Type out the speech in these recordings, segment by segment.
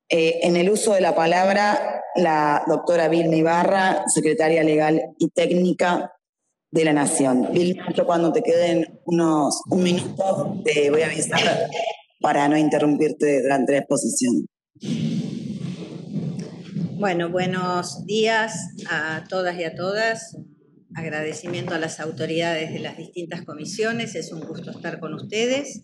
En el uso de la palabra, la doctora Vilma Ibarra, secretaria legal y técnica de la Nación. Vilma, yo cuando te queden un minuto te voy a avisar para no interrumpirte durante la exposición. Bueno, buenos días a todas y a todas. Agradecimiento a las autoridades de las distintas comisiones. Es un gusto estar con ustedes.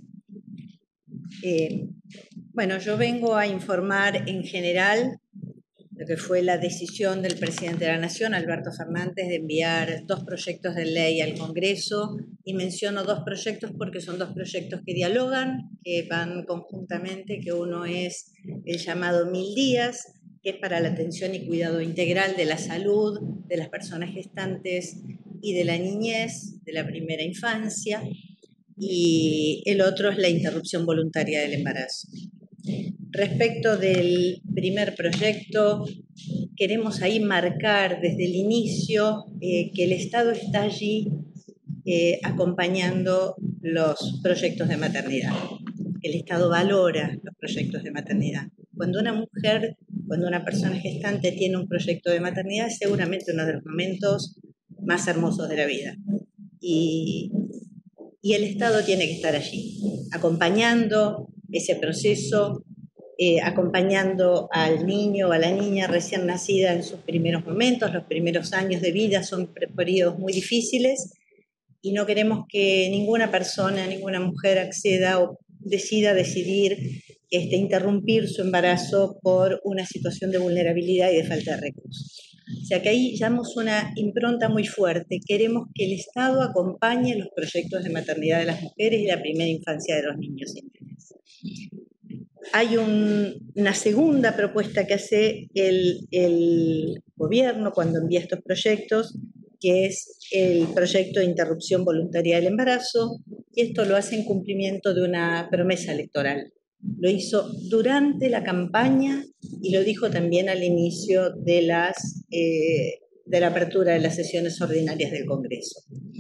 Bueno, yo vengo a informar en general lo que fue la decisión del presidente de la Nación, Alberto Fernández, de enviar 2 proyectos de ley al Congreso, y menciono 2 proyectos porque son 2 proyectos que dialogan, que van conjuntamente, que uno es el llamado 1000 días, que es para la atención y cuidado integral de la salud de las personas gestantes y de la niñez, de la primera infancia, y el otro es la interrupción voluntaria del embarazo. Respecto del primer proyecto, queremos ahí marcar desde el inicio que el Estado está allí acompañando los proyectos de maternidad. El Estado valora los proyectos de maternidad. Cuando una persona gestante tiene un proyecto de maternidad, es seguramente uno de los momentos más hermosos de la vida. Y el Estado tiene que estar allí, acompañando ese proceso, acompañando al niño o a la niña recién nacida en sus primeros momentos. Los primeros años de vida son periodos muy difíciles y no queremos que ninguna persona, ninguna mujer acceda o decida interrumpir su embarazo por una situación de vulnerabilidad y de falta de recursos. O sea que ahí llevamos una impronta muy fuerte. Queremos que el Estado acompañe los proyectos de maternidad de las mujeres y la primera infancia de los niños y niñas. Hay una segunda propuesta que hace el gobierno cuando envía estos proyectos, que es el proyecto de interrupción voluntaria del embarazo, y esto lo hace en cumplimiento de una promesa electoral. Lo hizo durante la campaña y lo dijo también al inicio de la apertura de las sesiones ordinarias del Congreso.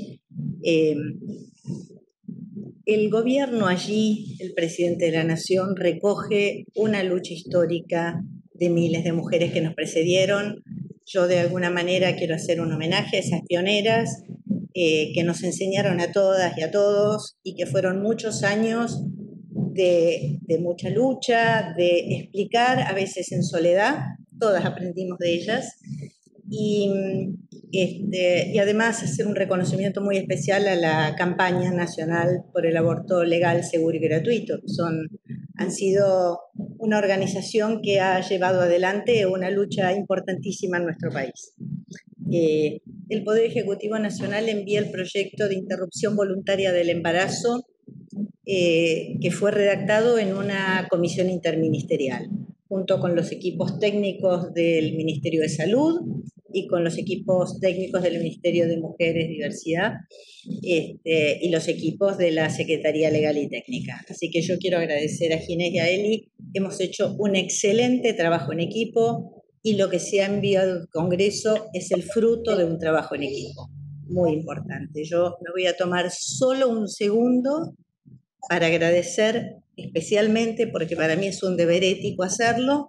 El gobierno allí, el presidente de la Nación, recoge una lucha histórica de miles de mujeres que nos precedieron. Yo de alguna manera quiero hacer un homenaje a esas pioneras que nos enseñaron a todas y a todos y que fueron muchos años de mucha lucha, de explicar, a veces en soledad, todas aprendimos de ellas, y además hacer un reconocimiento muy especial a la campaña nacional por el aborto legal, seguro y gratuito. Han sido una organización que ha llevado adelante una lucha importantísima en nuestro país. El Poder Ejecutivo Nacional envía el proyecto de interrupción voluntaria del embarazo que fue redactado en una comisión interministerial, junto con los equipos técnicos del Ministerio de Salud y con los equipos técnicos del Ministerio de Mujeres, Diversidad y los equipos de la Secretaría Legal y Técnica. Así que yo quiero agradecer a Ginés y a Eli. Hemos hecho un excelente trabajo en equipo y lo que se ha enviado al Congreso es el fruto de un trabajo en equipo muy importante. Yo me voy a tomar solo un segundo para agradecer especialmente, porque para mí es un deber ético hacerlo,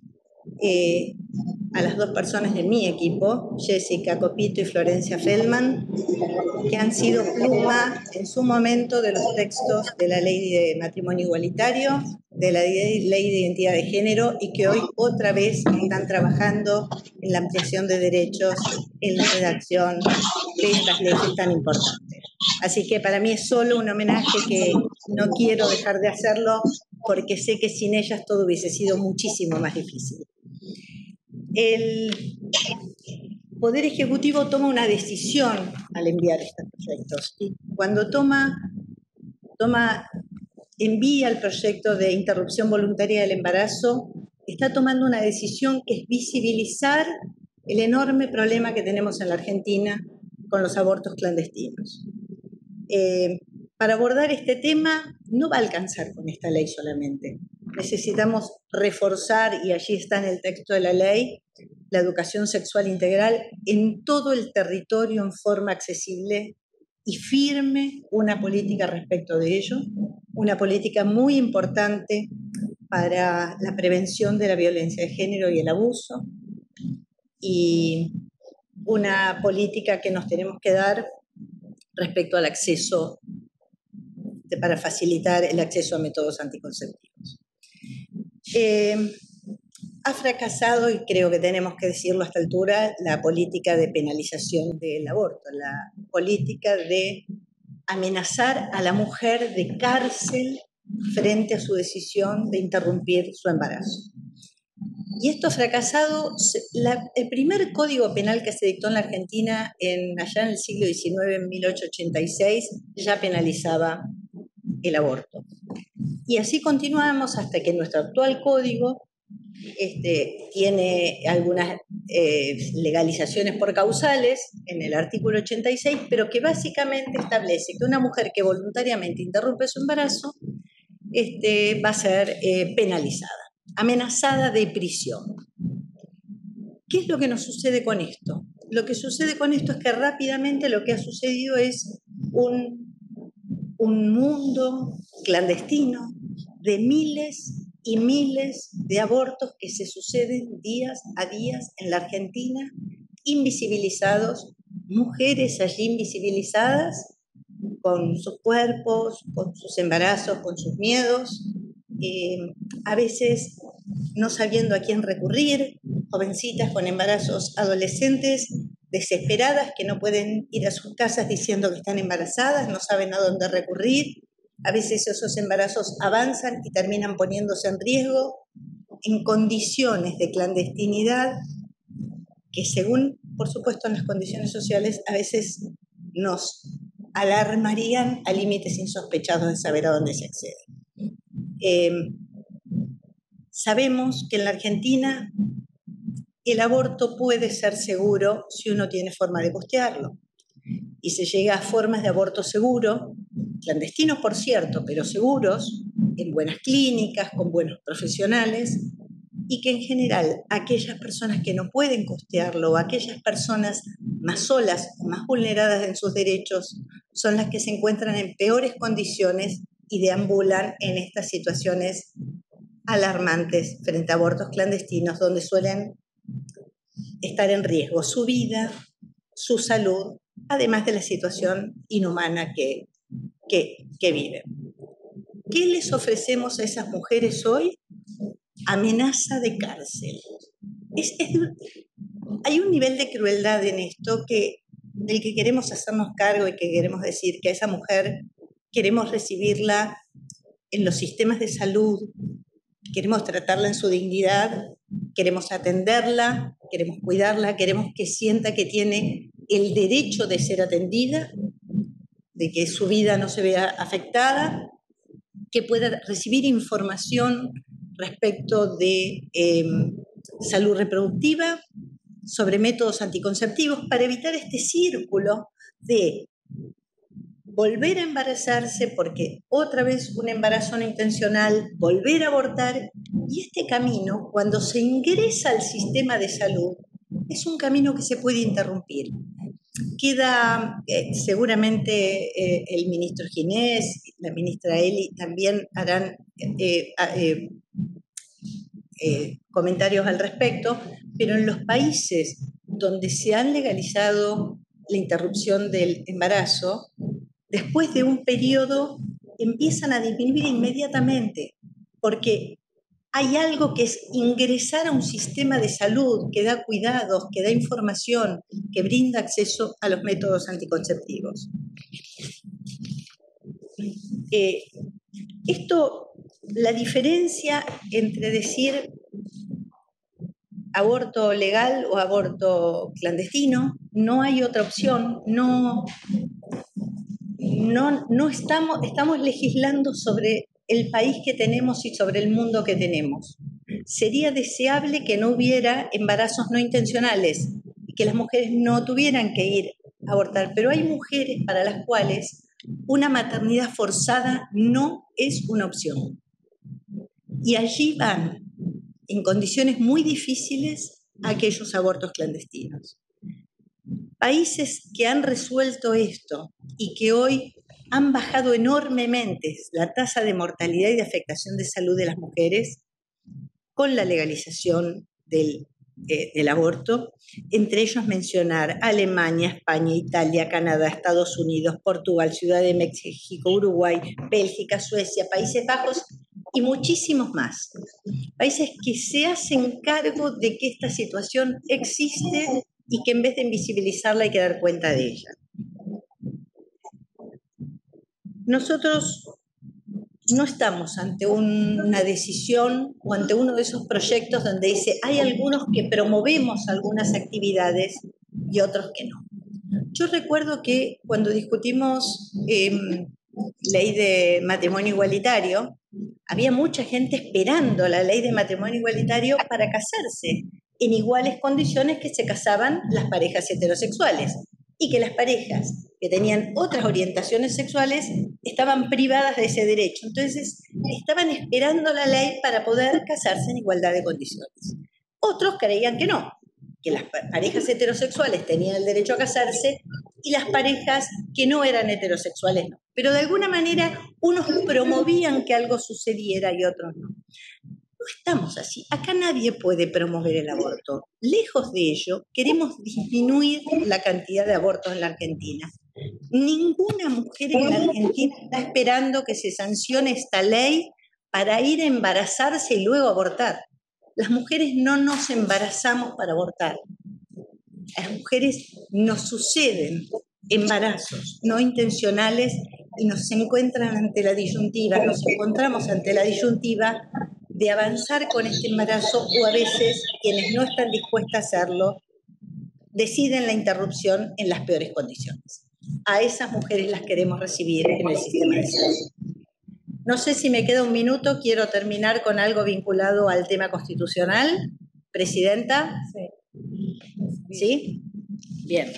a las 2 personas de mi equipo, Jessica Copito y Florencia Feldman, que han sido pluma en su momento de los textos de la Ley de Matrimonio Igualitario, de la Ley de Identidad de Género, y que hoy otra vez están trabajando en la ampliación de derechos, en la redacción de estas leyes tan importantes. Así que para mí es solo un homenaje que no quiero dejar de hacerlo porque sé que sin ellas todo hubiese sido muchísimo más difícil. El Poder Ejecutivo toma una decisión al enviar estos proyectos y cuando envía el proyecto de interrupción voluntaria del embarazo, está tomando una decisión que es visibilizar el enorme problema que tenemos en la Argentina con los abortos clandestinos. Para abordar este tema no va a alcanzar con esta ley solamente. Necesitamos reforzar, y allí está en el texto de la ley, la educación sexual integral en todo el territorio en forma accesible y firme, una política respecto de ello, una política muy importante para la prevención de la violencia de género y el abuso, y una política que nos tenemos que dar respecto al acceso, para facilitar el acceso a métodos anticonceptivos. Ha fracasado, y creo que tenemos que decirlo a esta altura, la política de penalización del aborto, la política de amenazar a la mujer de cárcel frente a su decisión de interrumpir su embarazo. Y esto ha fracasado. El primer código penal que se dictó en la Argentina allá en el siglo XIX, en 1886, ya penalizaba el aborto. Y así continuamos hasta que nuestro actual código tiene algunas legalizaciones por causales en el artículo 86, pero que básicamente establece que una mujer que voluntariamente interrumpe su embarazo va a ser penalizada, amenazada de prisión. ¿Qué es lo que nos sucede con esto? Lo que sucede con esto es que rápidamente lo que ha sucedido es un mundo clandestino de miles y miles de abortos que se suceden días a días en la Argentina, invisibilizados, mujeres allí invisibilizadas, con sus cuerpos, con sus embarazos, con sus miedos, a veces no sabiendo a quién recurrir, jovencitas con embarazos adolescentes, desesperadas, que no pueden ir a sus casas diciendo que están embarazadas, no saben a dónde recurrir. A veces esos embarazos avanzan y terminan poniéndose en riesgo en condiciones de clandestinidad que, según, por supuesto, en las condiciones sociales, a veces nos alarmarían a límites insospechados de saber a dónde se accede. Sabemos que en la Argentina el aborto puede ser seguro si uno tiene forma de costearlo. Y se llega a formas de aborto seguro, clandestinos por cierto, pero seguros, en buenas clínicas, con buenos profesionales, y que en general aquellas personas que no pueden costearlo, o aquellas personas más solas o más vulneradas en sus derechos, son las que se encuentran en peores condiciones y deambulan en estas situaciones alarmantes frente a abortos clandestinos, donde suelen estar en riesgo su vida, su salud, además de la situación inhumana que viven. ¿Qué les ofrecemos a esas mujeres hoy? Amenaza de cárcel. Hay un nivel de crueldad en esto del que queremos hacernos cargo y que queremos decir que a esa mujer queremos recibirla en los sistemas de salud, queremos tratarla en su dignidad, queremos atenderla, queremos cuidarla, queremos que sienta que tiene el derecho de ser atendida, de que su vida no se vea afectada, que pueda recibir información respecto de salud reproductiva, sobre métodos anticonceptivos, para evitar este círculo de volver a embarazarse, porque otra vez un embarazo no intencional, volver a abortar, y este camino, cuando se ingresa al sistema de salud, es un camino que se puede interrumpir. Queda, seguramente el ministro Ginés, la ministra Eli también harán comentarios al respecto, pero en los países donde se han legalizado la interrupción del embarazo, después de un periodo empiezan a disminuir inmediatamente, porque hay algo que es ingresar a un sistema de salud que da cuidados, que da información, que brinda acceso a los métodos anticonceptivos. La diferencia entre decir aborto legal o aborto clandestino, no hay otra opción, no estamos legislando sobre el país que tenemos y sobre el mundo que tenemos. Sería deseable que no hubiera embarazos no intencionales y que las mujeres no tuvieran que ir a abortar, pero hay mujeres para las cuales una maternidad forzada no es una opción. Y allí van, en condiciones muy difíciles, aquellos abortos clandestinos. Países que han resuelto esto y que hoy han bajado enormemente la tasa de mortalidad y de afectación de salud de las mujeres con la legalización del aborto, entre ellos mencionar Alemania, España, Italia, Canadá, Estados Unidos, Portugal, Ciudad de México, Uruguay, Bélgica, Suecia, Países Bajos y muchísimos más. Países que se hacen cargo de que esta situación existe y que en vez de invisibilizarla hay que dar cuenta de ella. Nosotros no estamos ante una decisión o ante uno de esos proyectos donde dice hay algunos que promovemos algunas actividades y otros que no. Yo recuerdo que cuando discutimos ley de matrimonio igualitario, había mucha gente esperando la ley de matrimonio igualitario para casarse en iguales condiciones que se casaban las parejas heterosexuales y que las parejas que tenían otras orientaciones sexuales estaban privadas de ese derecho. Entonces, estaban esperando la ley para poder casarse en igualdad de condiciones. Otros creían que no, que las parejas heterosexuales tenían el derecho a casarse y las parejas que no eran heterosexuales no. Pero de alguna manera, unos promovían que algo sucediera y otros no. No estamos así. Acá nadie puede promover el aborto. Lejos de ello, queremos disminuir la cantidad de abortos en la Argentina. Ninguna mujer en la Argentina está esperando que se sancione esta ley para ir a embarazarse y luego abortar. Las mujeres no nos embarazamos para abortar. A las mujeres nos suceden embarazos no intencionales y nos encuentran ante la disyuntiva, nos encontramos ante la disyuntiva de avanzar con este embarazo o a veces quienes no están dispuestas a hacerlo deciden la interrupción en las peores condiciones. A esas mujeres las queremos recibir en el sistema de salud. No sé si me queda un minuto, quiero terminar con algo vinculado al tema constitucional. Presidenta. ¿Sí? Bien.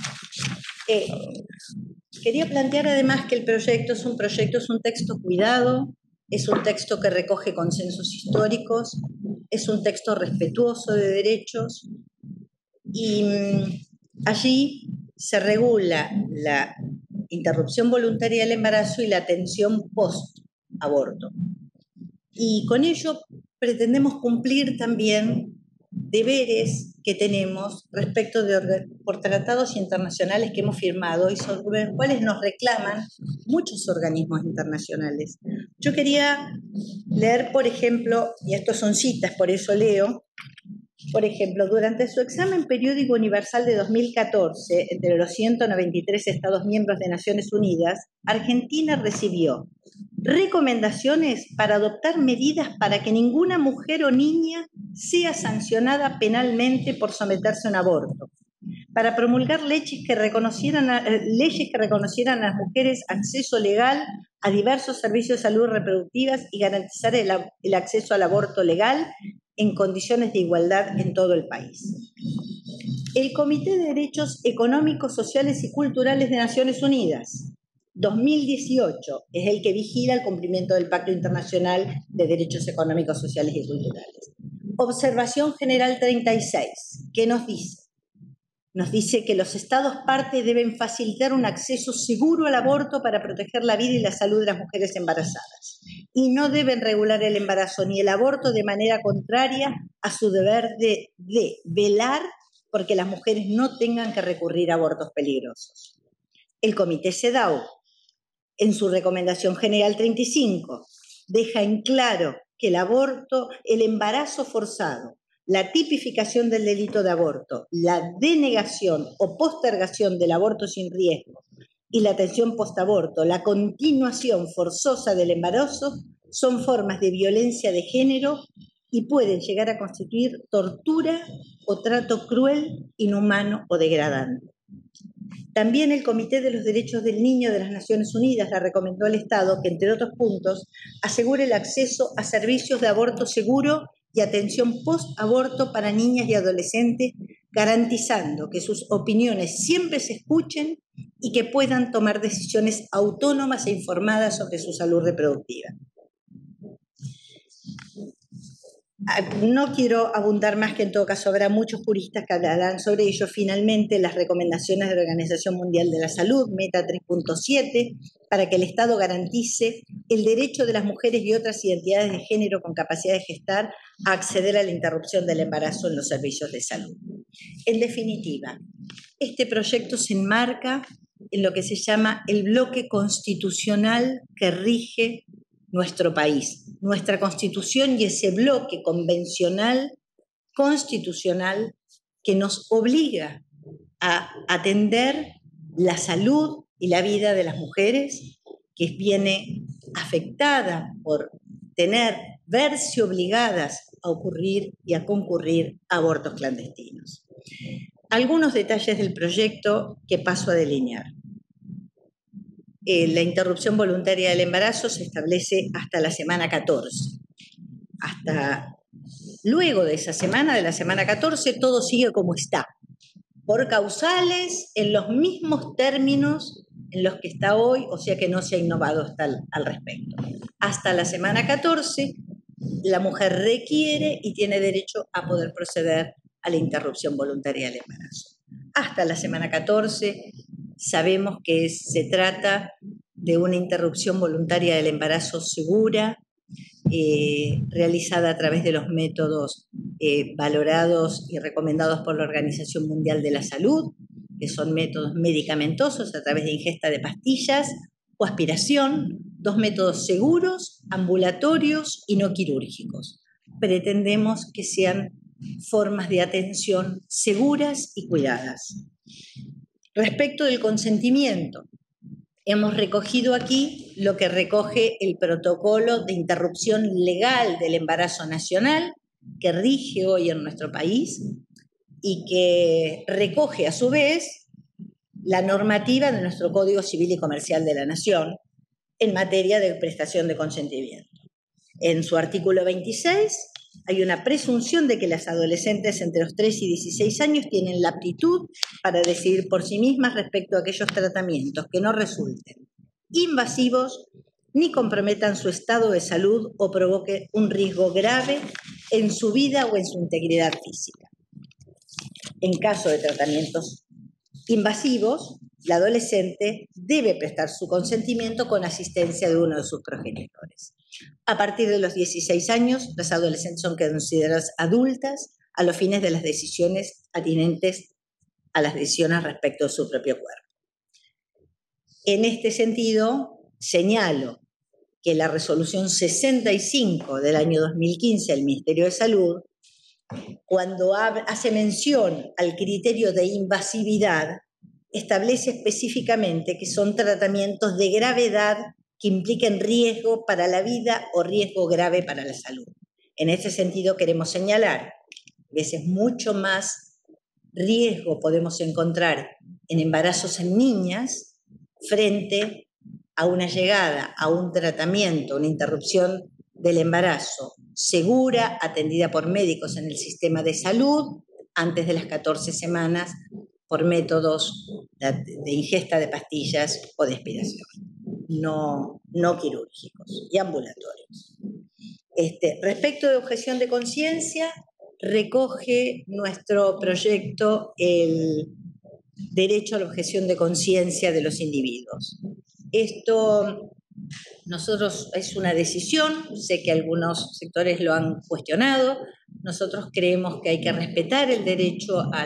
Quería plantear además que el proyecto es un texto cuidado, es un texto que recoge consensos históricos, es un texto respetuoso de derechos y allí se regula la interrupción voluntaria del embarazo y la atención post-aborto. Y con ello pretendemos cumplir también deberes que tenemos respecto por tratados internacionales que hemos firmado y sobre los cuales nos reclaman muchos organismos internacionales. Yo quería leer, por ejemplo, y estos son citas, por eso leo, por ejemplo, durante su examen periódico universal de 2014, entre los 193 Estados miembros de Naciones Unidas, Argentina recibió recomendaciones para adoptar medidas para que ninguna mujer o niña sea sancionada penalmente por someterse a un aborto, para promulgar leyes que reconocieran a las mujeres acceso legal a diversos servicios de salud reproductivas y garantizar el acceso al aborto legal en condiciones de igualdad en todo el país. El Comité de Derechos Económicos, Sociales y Culturales de Naciones Unidas, 2018, es el que vigila el cumplimiento del Pacto Internacional de Derechos Económicos, Sociales y Culturales. Observación General 36, ¿qué nos dice? Nos dice que los Estados partes deben facilitar un acceso seguro al aborto para proteger la vida y la salud de las mujeres embarazadas y no deben regular el embarazo ni el aborto de manera contraria a su deber de velar porque las mujeres no tengan que recurrir a abortos peligrosos. El Comité CEDAW, en su Recomendación General 35, deja en claro que el embarazo forzado, la tipificación del delito de aborto, la denegación o postergación del aborto sin riesgo y la atención postaborto, la continuación forzosa del embarazo, son formas de violencia de género y pueden llegar a constituir tortura o trato cruel, inhumano o degradante. También el Comité de los Derechos del Niño de las Naciones Unidas le recomendó al Estado que, entre otros puntos, asegure el acceso a servicios de aborto seguro y atención post-aborto para niñas y adolescentes, garantizando que sus opiniones siempre se escuchen y que puedan tomar decisiones autónomas e informadas sobre su salud reproductiva. No quiero abundar más, que en todo caso habrá muchos juristas que hablarán sobre ello. Finalmente, las recomendaciones de la Organización Mundial de la Salud, Meta 3.7, para que el Estado garantice el derecho de las mujeres y otras identidades de género con capacidad de gestar a acceder a la interrupción del embarazo en los servicios de salud. En definitiva, este proyecto se enmarca en lo que se llama el bloque constitucional que rige nuestro país, nuestra Constitución, y ese bloque convencional constitucional que nos obliga a atender la salud y la vida de las mujeres, que viene afectada por verse obligadas a ocurrir y a concurrir a abortos clandestinos. Algunos detalles del proyecto que paso a delinear. La interrupción voluntaria del embarazo se establece hasta la semana 14. Hasta luego de esa semana, de la semana 14, todo sigue como está, por causales, en los mismos términos en los que está hoy, o sea que no se ha innovado al respecto. Hasta la semana 14, la mujer requiere y tiene derecho a poder proceder a la interrupción voluntaria del embarazo. Hasta la semana 14 sabemos que se trata de una interrupción voluntaria del embarazo segura, realizada a través de los métodos valorados y recomendados por la Organización Mundial de la Salud, que son métodos medicamentosos a través de ingesta de pastillas o aspiración, 2 métodos seguros, ambulatorios y no quirúrgicos. Pretendemos que sean formas de atención seguras y cuidadas. Respecto del consentimiento, hemos recogido aquí lo que recoge el protocolo de interrupción legal del embarazo nacional, que rige hoy en nuestro país y que recoge a su vez la normativa de nuestro Código Civil y Comercial de la Nación en materia de prestación de consentimiento. En su artículo 26 hay una presunción de que las adolescentes entre los 3 y 16 años tienen la aptitud para decidir por sí mismas respecto a aquellos tratamientos que no resulten invasivos ni comprometan su estado de salud o provoque un riesgo grave en su vida o en su integridad física. En caso de tratamientos invasivos, la adolescente debe prestar su consentimiento con asistencia de uno de sus progenitores. A partir de los 16 años, las adolescentes son consideradas adultas a los fines de las decisiones atinentes a las decisiones respecto de su propio cuerpo. En este sentido, señalo que la resolución 65 del año 2015 del Ministerio de Salud, cuando hace mención al criterio de invasividad, establece específicamente que son tratamientos de gravedad que impliquen riesgo para la vida o riesgo grave para la salud. En este sentido queremos señalar que a veces mucho más riesgo podemos encontrar en embarazos en niñas frente a una llegada a un tratamiento, una interrupción del embarazo segura, atendida por médicos en el sistema de salud antes de las 14 semanas por métodos de ingesta de pastillas o de aspiración, no quirúrgicos y ambulatorios. Respecto de objeción de conciencia, recoge nuestro proyecto el derecho a la objeción de conciencia de los individuos. Esto es una decisión, sé que algunos sectores lo han cuestionado, nosotros creemos que hay que respetar el derecho a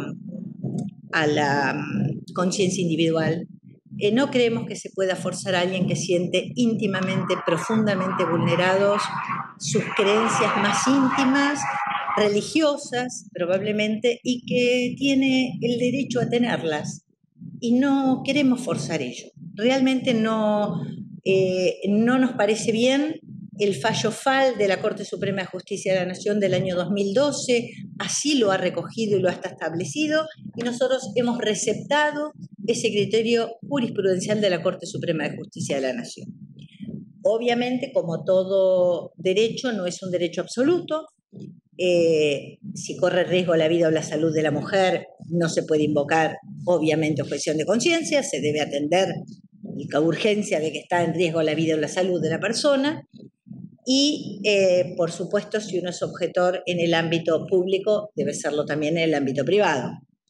la conciencia individual. No creemos que se pueda forzar a alguien que siente íntimamente, profundamente vulnerados sus creencias más íntimas, religiosas probablemente, y que tiene el derecho a tenerlas. Y no queremos forzar ello. Realmente no nos parece bien el fallo FAL de la Corte Suprema de Justicia de la Nación del año 2012, así lo ha recogido y lo ha establecido, y nosotros hemos receptado ese criterio jurisprudencial de la Corte Suprema de Justicia de la Nación. Obviamente, como todo derecho, no es un derecho absoluto. Si corre riesgo la vida o la salud de la mujer, no se puede invocar, obviamente, objeción de conciencia, se debe atender la urgencia de que está en riesgo la vida o la salud de la persona. Y, por supuesto, si uno es objetor en el ámbito público, debe serlo también en el ámbito privado.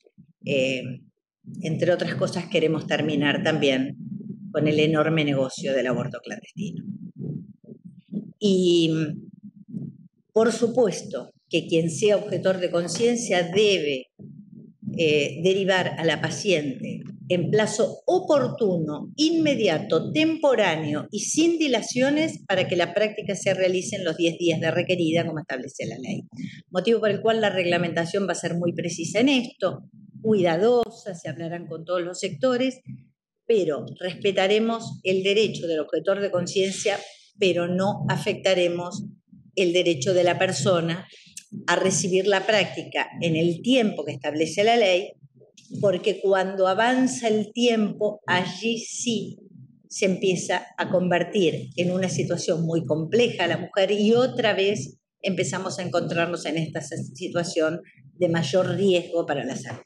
Entre otras cosas, queremos terminar también con el enorme negocio del aborto clandestino. Y, por supuesto, que quien sea objetor de conciencia debe derivar a la paciente en plazo oportuno, inmediato, temporáneo y sin dilaciones para que la práctica se realice en los 10 días de requerida, como establece la ley. Motivo por el cual la reglamentación va a ser muy precisa en esto, cuidadosa, se hablarán con todos los sectores, pero respetaremos el derecho del objetor de conciencia, pero no afectaremos el derecho de la persona a recibir la práctica en el tiempo que establece la ley, porque cuando avanza el tiempo, allí sí se empieza a convertir en una situación muy compleja la mujer y otra vez empezamos a encontrarnos en esta situación de mayor riesgo para la salud.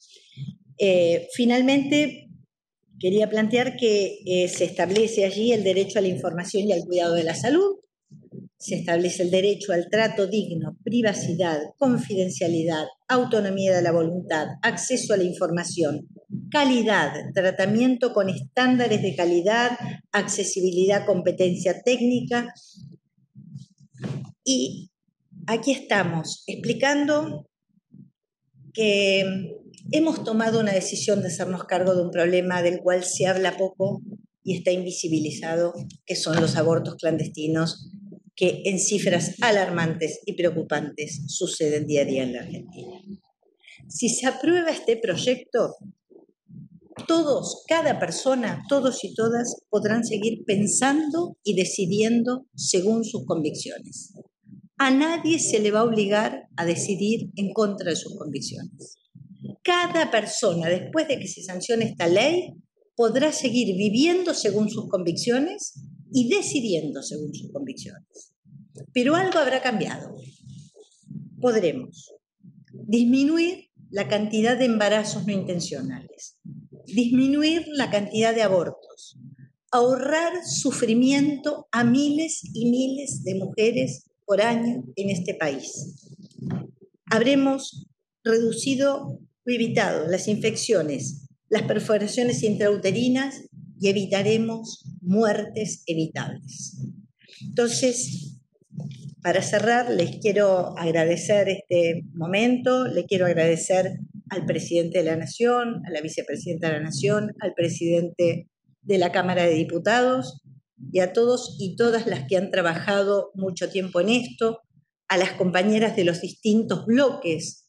Finalmente, quería plantear que se establece allí el derecho a la información y al cuidado de la salud. Se establece el derecho al trato digno, privacidad, confidencialidad, autonomía de la voluntad, acceso a la información, calidad, tratamiento con estándares de calidad, accesibilidad, competencia técnica. Y aquí estamos explicando que hemos tomado una decisión de hacernos cargo de un problema del cual se habla poco y está invisibilizado, que son los abortos clandestinos, que en cifras alarmantes y preocupantes suceden día a día en la Argentina. Si se aprueba este proyecto, todos, cada persona, todos y todas podrán seguir pensando y decidiendo según sus convicciones. A nadie se le va a obligar a decidir en contra de sus convicciones. Cada persona, después de que se sancione esta ley, podrá seguir viviendo según sus convicciones y decidiendo según sus convicciones. Pero algo habrá cambiado. Podremos disminuir la cantidad de embarazos no intencionales, disminuir la cantidad de abortos, ahorrar sufrimiento a miles y miles de mujeres por año en este país. Habremos reducido o evitado las infecciones, las perforaciones intrauterinas y evitaremos muertes evitables. Entonces, para cerrar, les quiero agradecer este momento, le quiero agradecer al presidente de la Nación, a la vicepresidenta de la Nación, al presidente de la Cámara de Diputados y a todos y todas las que han trabajado mucho tiempo en esto, a las compañeras de los distintos bloques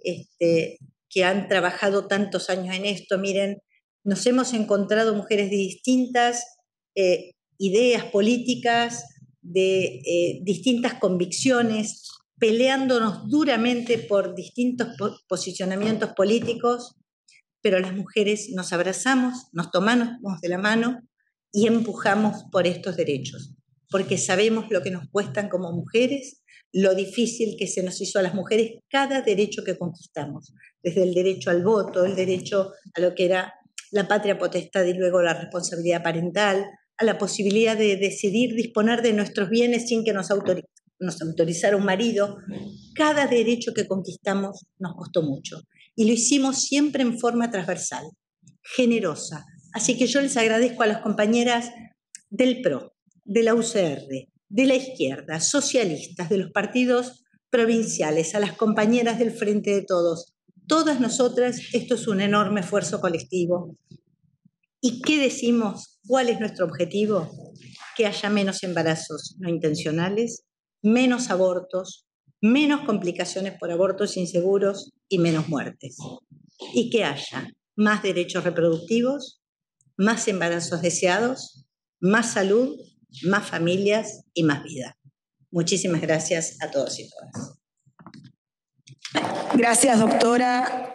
que han trabajado tantos años en esto. Miren, nos hemos encontrado mujeres de distintas ideas políticas, de distintas convicciones, peleándonos duramente por distintos posicionamientos políticos, pero las mujeres nos abrazamos, nos tomamos de la mano y empujamos por estos derechos, porque sabemos lo que nos cuestan como mujeres, lo difícil que se nos hizo a las mujeres cada derecho que conquistamos, desde el derecho al voto, el derecho a lo que era la patria potestad y luego la responsabilidad parental, a la posibilidad de decidir disponer de nuestros bienes sin que nos autorizara un marido. Cada derecho que conquistamos nos costó mucho y lo hicimos siempre en forma transversal, generosa. Así que yo les agradezco a las compañeras del PRO, de la UCR, de la izquierda, socialistas, de los partidos provinciales, a las compañeras del Frente de Todos. Todas nosotras, esto es un enorme esfuerzo colectivo. ¿Y qué decimos? ¿Cuál es nuestro objetivo? Que haya menos embarazos no intencionales, menos abortos, menos complicaciones por abortos inseguros y menos muertes. Y que haya más derechos reproductivos, más embarazos deseados, más salud, más familias y más vida. Muchísimas gracias a todos y todas. Gracias, doctora.